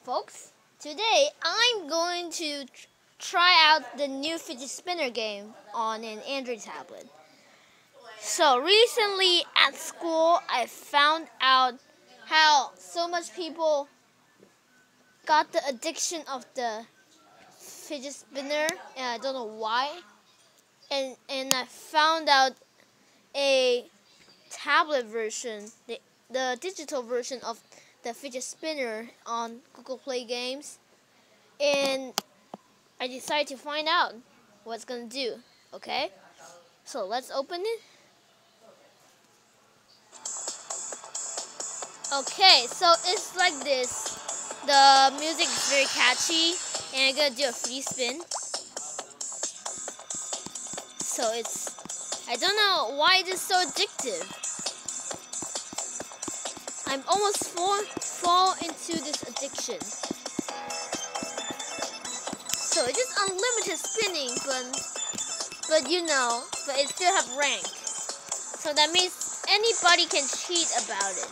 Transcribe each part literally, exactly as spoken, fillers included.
folks. Today I'm going to tr try out the new fidget spinner game on an Android tablet. So recently at school I found out how so much people got the addiction of the fidget spinner, and I don't know why. And and I found out a tablet version, the the digital version of the fidget spinner on Google Play Games, and I decided to find out what it's gonna do. Okay, so let's open it. Okay, so it's like this. The music is very catchy, and I'm gonna do a free spin. So it's, I don't know why it is so addictive. I'm almost fall, fall into this addiction. So it's just unlimited spinning, but, but you know, but it still have rank. So that means anybody can cheat about it.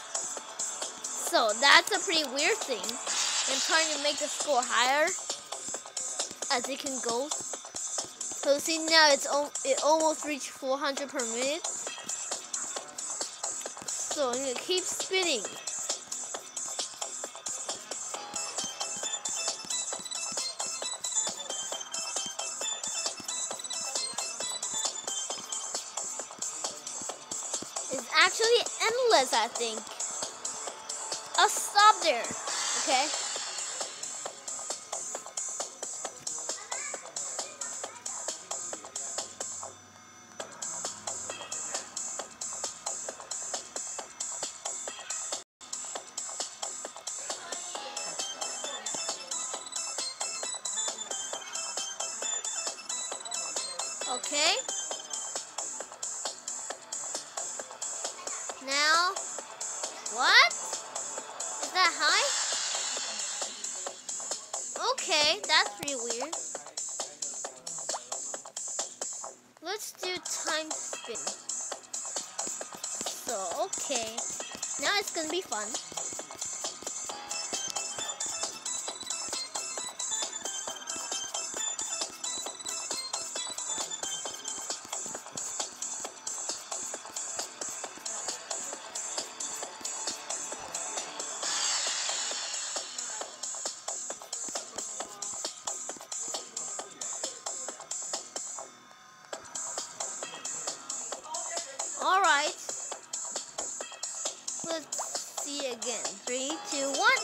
So that's a pretty weird thing. I'm trying to make the score higher as it can go. So see now it's it almost reached four hundred per minute. So I'm gonna keep spinning. It's actually endless, I think. I'll stop there, okay? Okay. Now, what? Is that high? Okay, that's pretty weird. Let's do time spin. So, okay. Now it's gonna be fun. All right, let's see again. Three, two, one.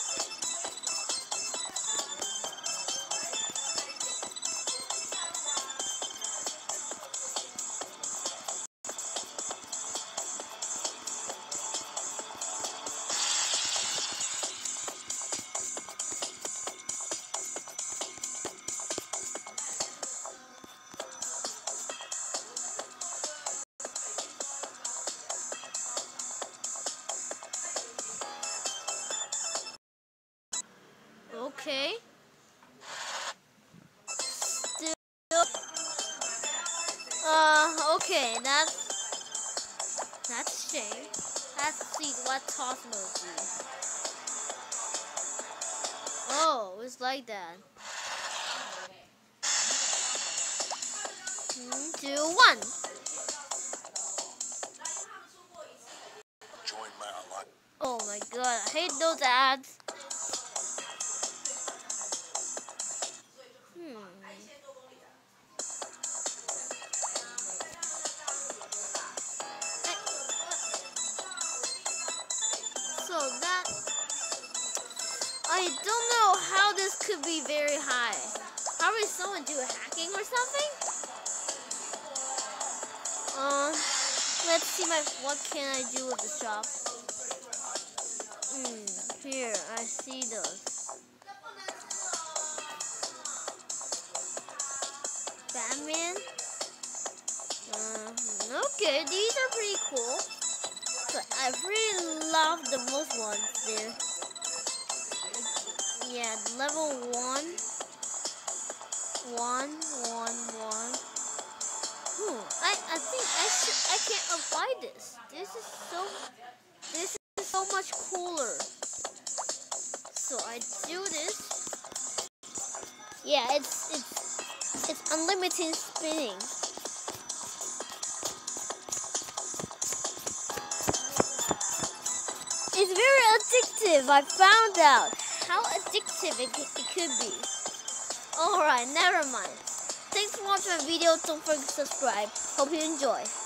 Okay. Still, uh, okay, that's, that's a shame. Let's see what toss mode do. Oh, it's like that. Three, two, one. Oh my god, I hate those ads. Hmm. So that, I don't know how this could be very high. Probably someone do hacking or something? Uh, let's see my, what can I do with the shop? Hmm, here, I see those. Batman? Uh, okay, these are pretty cool. But I really love the most ones there. Yeah, level one. One, one, one. Hmm, I, I think I should, I can't apply this. This is so, this is so much cooler. So I I do this, yeah, it's it's it's unlimited spinning. It's very addictive. I found out how addictive it, it could be. Alright, never mind. Thanks for watching my video. Don't forget to subscribe. Hope you enjoy.